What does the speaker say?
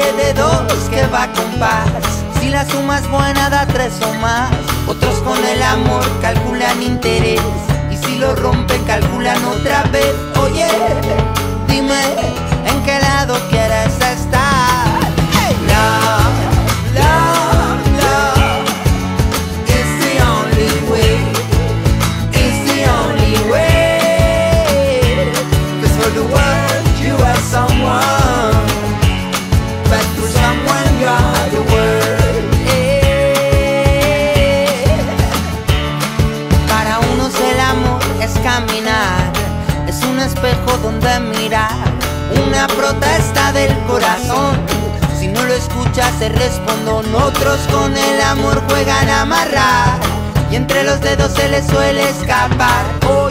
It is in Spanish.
de dos que va a compás. Si la suma es buena da tres o más. Otros con el amor calculan interés, y si lo rompen calculan otra vez. Oye, dime en qué lado quieres estar. Hey. Love, love, love is the only way. It's the only way. 'Cause for the world you are someone, but for someone you are the world. Para unos el amor es caminar, es un espejo donde mirar, una protesta del corazón. Si no lo escuchas te respondo. Otros con el amor juegan a amarrar, y entre los dedos se les suele escapar.